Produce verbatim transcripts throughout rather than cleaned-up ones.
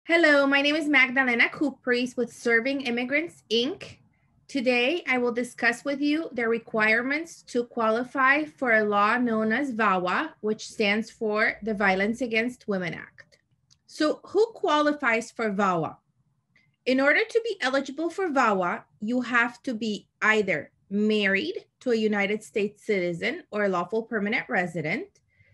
Hello, my name is Magdalena Cupris with Serving Immigrants, Incorporated. Today, I will discuss with you the requirements to qualify for a law known as VAWA, which stands for the Violence Against Women Act. So who qualifies for VAWA? In order to be eligible for VAWA, you have to be either married to a United States citizen or a lawful permanent resident,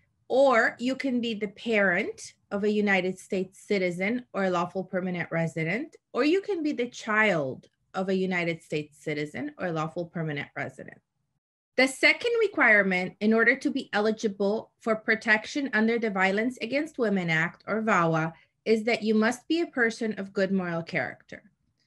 or you can be the parent of a United States citizen or a lawful permanent resident, or you can be the child of a United States citizen or lawful permanent resident. The second requirement in order to be eligible for protection under the Violence Against Women Act, or VAWA, is that you must be a person of good moral character.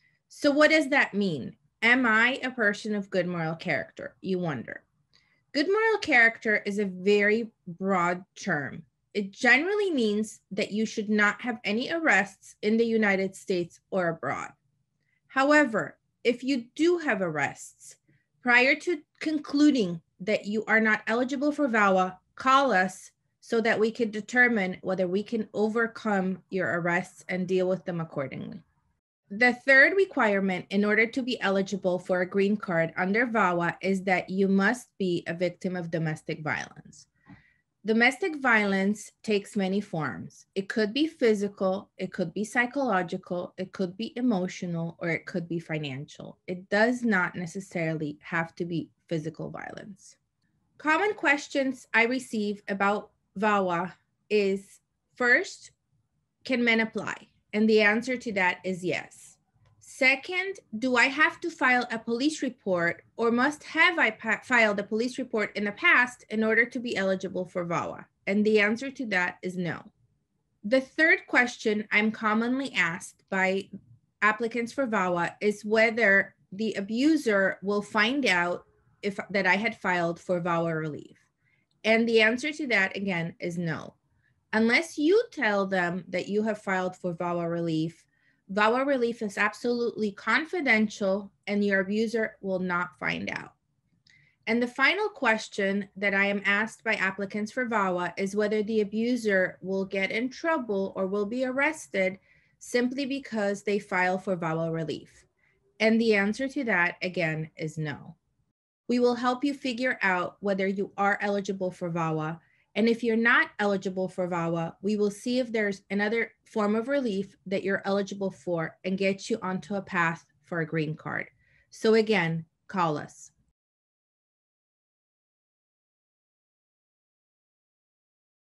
So what does that mean? Am I a person of good moral character, you wonder? Good moral character is a very broad term. It generally means that you should not have any arrests in the United States or abroad. However, if you do have arrests, prior to concluding that you are not eligible for VAWA, call us so that we can determine whether we can overcome your arrests and deal with them accordingly. The third requirement in order to be eligible for a green card under VAWA is that you must be a victim of domestic violence. Domestic violence takes many forms. It could be physical, it could be psychological, it could be emotional, or it could be financial. It does not necessarily have to be physical violence. Common questions I receive about VAWA is, first, can men apply? And the answer to that is yes. Second, do I have to file a police report, or must have I filed a police report in the past in order to be eligible for VAWA? And the answer to that is no. The third question I'm commonly asked by applicants for VAWA is whether the abuser will find out if that I had filed for VAWA relief. And the answer to that, again, is no. Unless you tell them that you have filed for VAWA relief, VAWA relief is absolutely confidential and your abuser will not find out. And the final question that I am asked by applicants for VAWA is whether the abuser will get in trouble or will be arrested simply because they file for VAWA relief. And the answer to that, again, is no. We will help you figure out whether you are eligible for VAWA. And if you're not eligible for VAWA, we will see if there's another form of relief that you're eligible for and get you onto a path for a green card. So again, call us.